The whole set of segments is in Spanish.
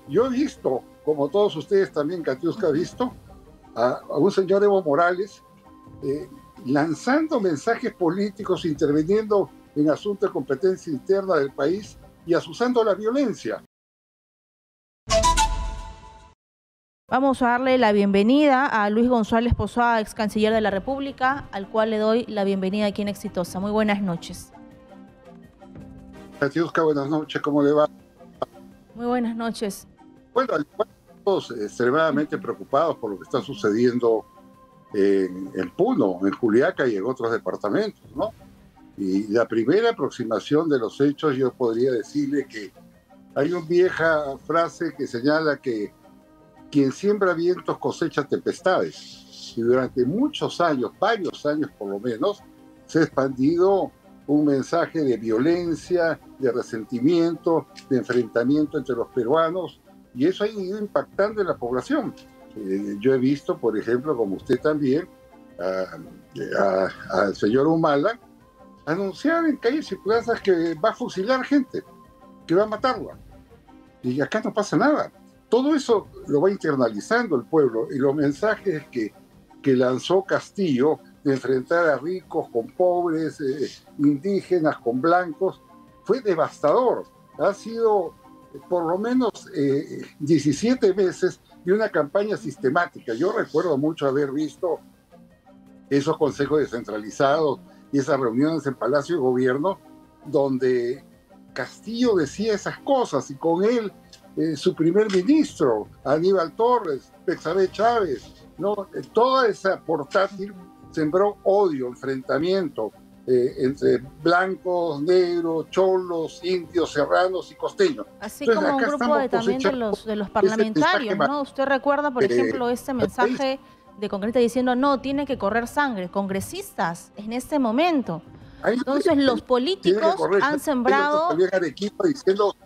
Yo he visto, como todos ustedes también, Katiuska, ha visto, a un señor Evo Morales eh, lanzando mensajes políticos, interviniendo en asuntos de competencia interna del país y asusando la violencia. Vamos a darle la bienvenida a Luis González Posada, ex canciller de la República, al cual le doy la bienvenida aquí en Exitosa. Muy buenas noches. Katiuska, buenas noches, ¿cómo le va? Muy buenas noches. Bueno, todos extremadamente preocupados por lo que está sucediendo en Puno, en Juliaca y en otros departamentos, ¿no? Y la primera aproximación de los hechos, yo podría decirle que hay una vieja frase que señala que quien siembra vientos cosecha tempestades. Y durante muchos años, varios años por lo menos, se ha expandido un mensaje de violencia, de resentimiento, de enfrentamiento entre los peruanos, y eso ha ido impactando en la población. Yo he visto, por ejemplo, como usted también, al señor Humala anunciar en calles y plazas que va a fusilar gente, que va a matarla. Y acá no pasa nada. Todo eso lo va internalizando el pueblo, y los mensajes que lanzó Castillo de enfrentar a ricos con pobres, indígenas con blancos, fue devastador. Ha sido por lo menos 17 meses de una campaña sistemática. Yo recuerdo mucho haber visto esos consejos descentralizados y esas reuniones en Palacio de Gobierno donde Castillo decía esas cosas, y con él su primer ministro, Aníbal Torres, Bexabé Chávez, ¿no? Toda esa portátil sembró odio, enfrentamiento entre blancos, negros, cholos, indios, serranos y costeños. Así Entonces, como un grupo también de los parlamentarios, ¿no? Usted recuerda, por ejemplo, este mensaje de Concreta diciendo, no, tiene que correr sangre, congresistas, en este momento. Entonces, los políticos han sembrado... También Arequipa diciendo...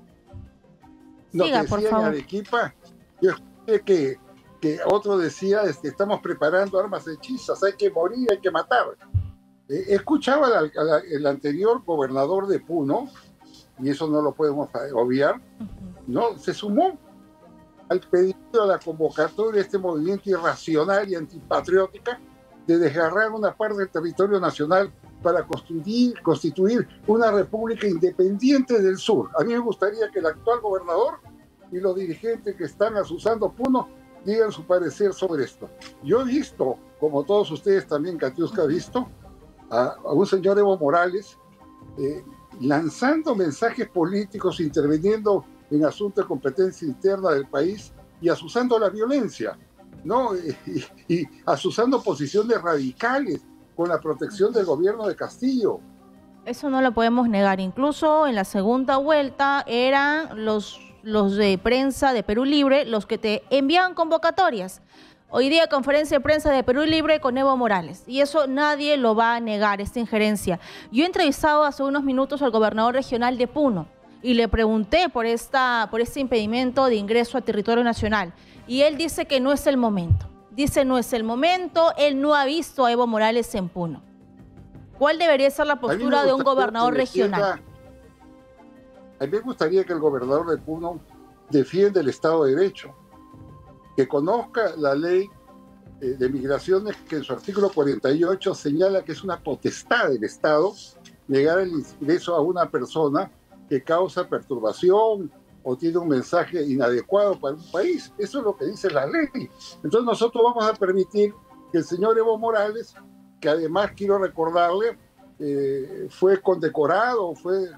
Siga, por favor. En Arequipa, yo escuché que otro decía, estamos preparando armas hechizas, hay que morir, hay que matar. Escuchaba el anterior gobernador de Puno, y eso no lo podemos obviar, ¿no? Se sumó al pedido, a la convocatoria de este movimiento irracional y antipatriótica de desgarrar una parte del territorio nacional para constituir una república independiente del sur. A mí me gustaría que el actual gobernador y los dirigentes que están asusando Puno digan su parecer sobre esto. Yo he visto, como todos ustedes también, Katiuska, ha visto, a un señor Evo Morales lanzando mensajes políticos, interviniendo en asuntos de competencia interna del país y asusando la violencia, ¿no? Y asusando posiciones radicales con la protección del gobierno de Castillo. Eso no lo podemos negar. Incluso en la segunda vuelta eran los de prensa de Perú Libre los que te enviaban convocatorias. Hoy día conferencia de prensa de Perú Libre con Evo Morales. Y eso nadie lo va a negar, esta injerencia. Yo he entrevistado hace unos minutos al gobernador regional de Puno y le pregunté por este impedimento de ingreso a territorio nacional. Y él dice que no es el momento. Dice no es el momento, él no ha visto a Evo Morales en Puno. ¿Cuál debería ser la postura de un gobernador regional? A mí me gustaría que el gobernador de Puno defienda el Estado de Derecho, que conozca la ley de migraciones, que en su artículo 48 señala que es una potestad del Estado negar el ingreso a una persona que causa perturbación o tiene un mensaje inadecuado para un país. Eso es lo que dice la ley. Entonces nosotros vamos a permitir que el señor Evo Morales, que además quiero recordarle, fue condecorado, fue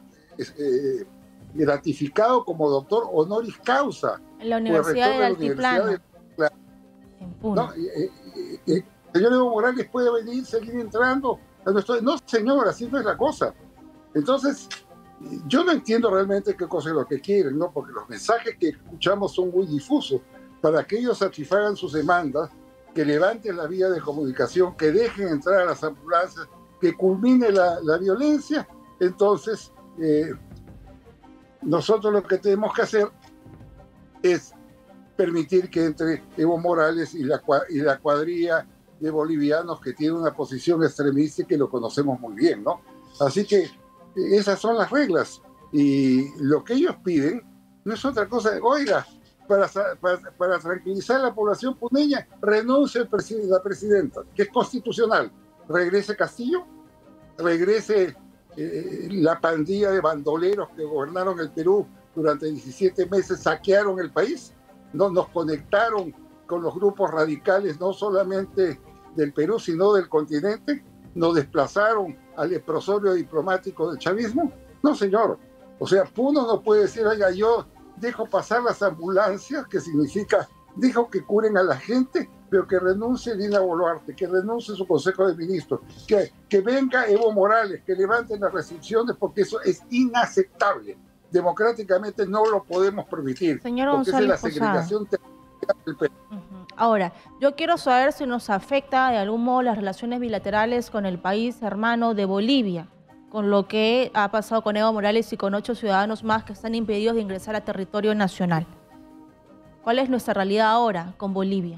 gratificado como doctor honoris causa en la Universidad del Altiplano, en Puno. ¿No? El señor Evo Morales puede venir, seguir entrando a nuestro... No, señor, así no es la cosa. Entonces, yo no entiendo realmente qué cosa es lo que quieren, ¿no? Porque los mensajes que escuchamos son muy difusos. Para que ellos satisfagan sus demandas, que levanten la vía de comunicación, que dejen entrar a las ambulancias, que culmine la violencia, entonces nosotros lo que tenemos que hacer es permitir que entre Evo Morales y la cuadrilla de bolivianos que tiene una posición extremista y que lo conocemos muy bien, ¿no? Así que esas son las reglas, y lo que ellos piden no es otra cosa. Oiga, para tranquilizar a la población puneña, renuncia la presidenta, que es constitucional. Regrese Castillo, regrese la pandilla de bandoleros que gobernaron el Perú durante 17 meses, saquearon el país, no nos conectaron con los grupos radicales, no solamente del Perú, sino del continente, nos desplazaron al leprosorio diplomático del chavismo. No, señor. O sea, Puno no puede decir, oiga, yo dejo pasar las ambulancias, que significa, dejo que curen a la gente, pero que renuncie Dina Boluarte, que renuncie su Consejo de Ministros, que venga Evo Morales, que levanten las restricciones, porque eso es inaceptable. Democráticamente no lo podemos permitir, señor porque González es la segregación territorial del Perú. Ahora, yo quiero saber si nos afecta de algún modo las relaciones bilaterales con el país hermano de Bolivia, con lo que ha pasado con Evo Morales y con 8 ciudadanos más que están impedidos de ingresar a territorio nacional. ¿Cuál es nuestra realidad ahora con Bolivia?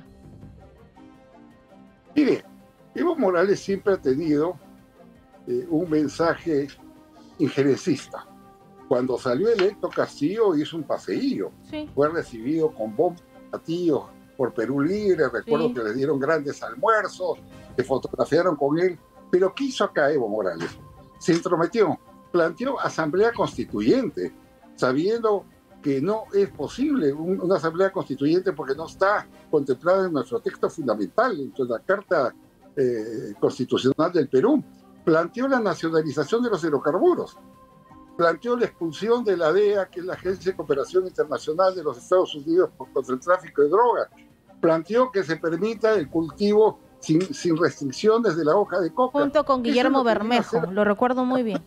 Mire, Evo Morales siempre ha tenido un mensaje injerencista. Cuando salió electo, Castillo hizo un paseillo. Sí. Fue recibido con bombos, platillos por Perú Libre. Recuerdo que le dieron grandes almuerzos, se fotografiaron con él. Pero ¿qué hizo acá Evo Morales? Se intrometió, planteó asamblea constituyente, sabiendo que no es posible una asamblea constituyente porque no está contemplada en nuestro texto fundamental, en la Carta Constitucional del Perú. Planteó la nacionalización de los hidrocarburos, planteó la expulsión de la DEA, que es la Agencia de Cooperación Internacional de los Estados Unidos contra el tráfico de drogas, planteó que se permita el cultivo sin restricciones de la hoja de coca. Junto con Guillermo Bermejo, lo recuerdo muy bien.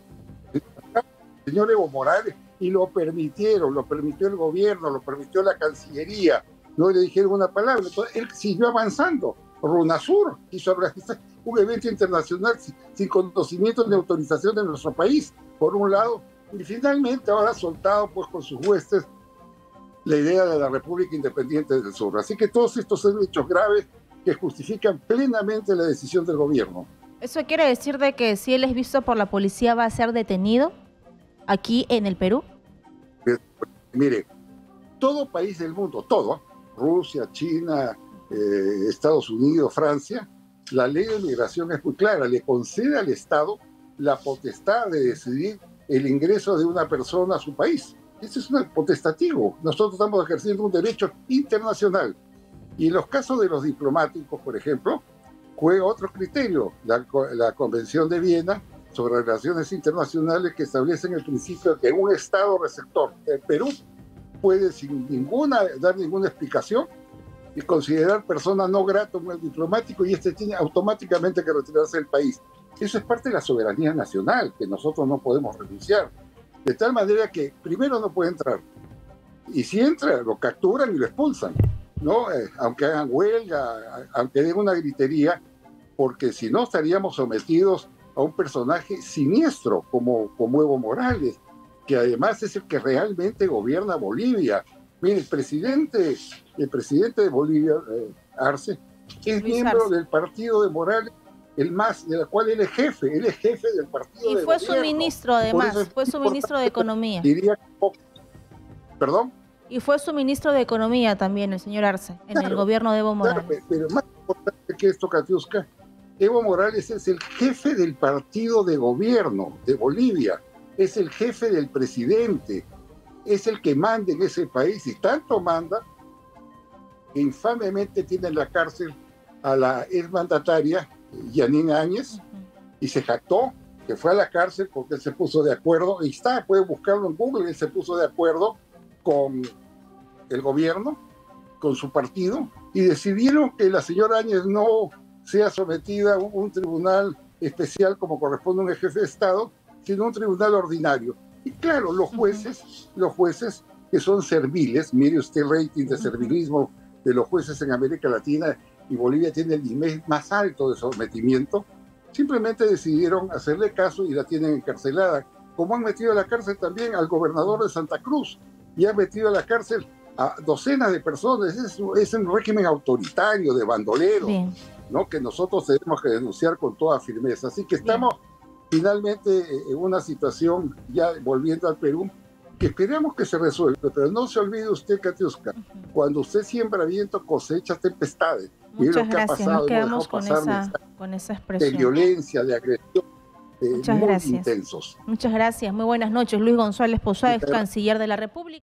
Señor Evo Morales, y lo permitieron, lo permitió el gobierno, lo permitió la Cancillería, no le dijeron una palabra. Entonces él siguió avanzando. RUNASUR quiso organizar un evento internacional sin conocimiento ni autorización de nuestro país, por un lado, y finalmente ahora ha soltado pues con sus huestes la idea de la República Independiente del Sur. Así que todos estos son hechos graves que justifican plenamente la decisión del gobierno. ¿Eso quiere decir de que si él es visto por la policía va a ser detenido aquí en el Perú? Mire, todo país del mundo, todo, Rusia, China, Estados Unidos, Francia, la ley de migración es muy clara, le concede al Estado la potestad de decidir el ingreso de una persona a su país. Eso es un potestativo. Nosotros estamos ejerciendo un derecho internacional. Y en los casos de los diplomáticos, por ejemplo, juega otro criterio, la Convención de Viena sobre Relaciones Internacionales, que establecen el principio de que un Estado receptor, el Perú, puede sin dar ninguna explicación y considerar persona no grata un diplomático, y este tiene automáticamente que retirarse del país. Eso es parte de la soberanía nacional, que nosotros no podemos renunciar. De tal manera que primero no puede entrar, y si entra lo capturan y lo expulsan, ¿no? Aunque hagan huelga, aunque den una gritería, porque si no estaríamos sometidos a un personaje siniestro como Evo Morales, que además es el que realmente gobierna Bolivia. Mire, el presidente de Bolivia, Arce, es miembro del partido de Morales, de la cual él es jefe del partido. Y fue su ministro, además, fue su ministro de Economía. ¿Perdón? Y fue su ministro de Economía también, el señor Arce, en el gobierno de Evo Morales. Claro, pero más importante que esto, Katiuska, Evo Morales es el jefe del partido de gobierno de Bolivia, es el jefe del presidente, es el que manda en ese país, y tanto manda que infamemente tiene en la cárcel a la exmandataria Yanine Áñez, y se jactó que fue a la cárcel porque él se puso de acuerdo, y puede buscarlo en Google, él se puso de acuerdo con el gobierno, con su partido, y decidieron que la señora Áñez no sea sometida a un tribunal especial como corresponde a un jefe de Estado, sino un tribunal ordinario. Y claro, los jueces que son serviles, mire usted el rating de servilismo de los jueces en América Latina, y Bolivia tiene el nivel más alto de sometimiento, simplemente decidieron hacerle caso y la tienen encarcelada, como han metido a la cárcel también al gobernador de Santa Cruz, y han metido a la cárcel a docenas de personas. Es un régimen autoritario de bandoleros, ¿no? Que nosotros tenemos que denunciar con toda firmeza. Así que estamos finalmente en una situación, ya volviendo al Perú, que esperamos que se resuelva, pero no se olvide usted, Katiuska, cuando usted siembra viento cosecha tempestades. Y es lo Muchas que ha gracias, pasado, nos quedamos hemos con dejado pasar con esa de expresión. violencia, de agresión, Muchas muy gracias. intensos. Muchas gracias, muy buenas noches. Luis González Posada, ex canciller de la República.